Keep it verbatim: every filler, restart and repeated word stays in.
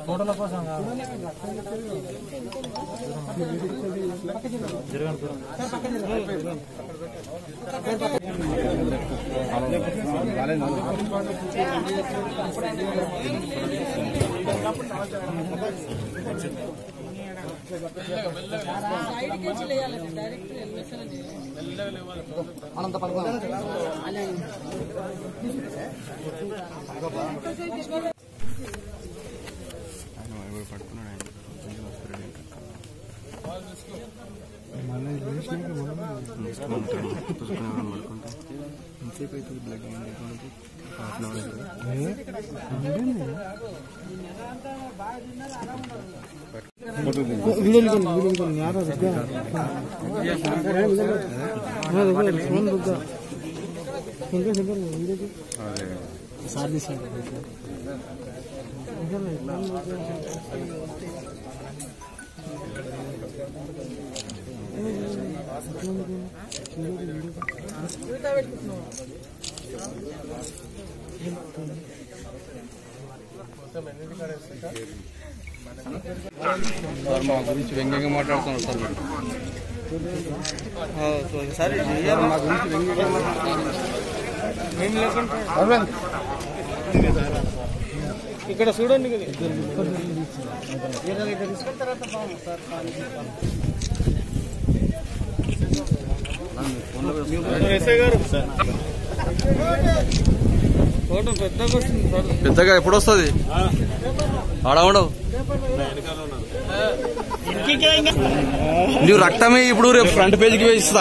ఫోటోల కోసం అనంత పడుకో మా గురించి వ్యంగ్యంగా మాట్లాడుతున్నారు సార్ సార్ మా గురించి వ్యంగ్యంగా మాట్లాడుతున్నారు ఇక్కడ చూడండి ఎస్ఐ గారు ఫోటో పెద్దగా వస్తుంది పెద్దగా ఎప్పుడు వస్తుంది ఆడ ఉండవు నువ్వు రక్తమే ఇప్పుడు రేపు ఫ్రంట్ పేజీకి వేయిస్తా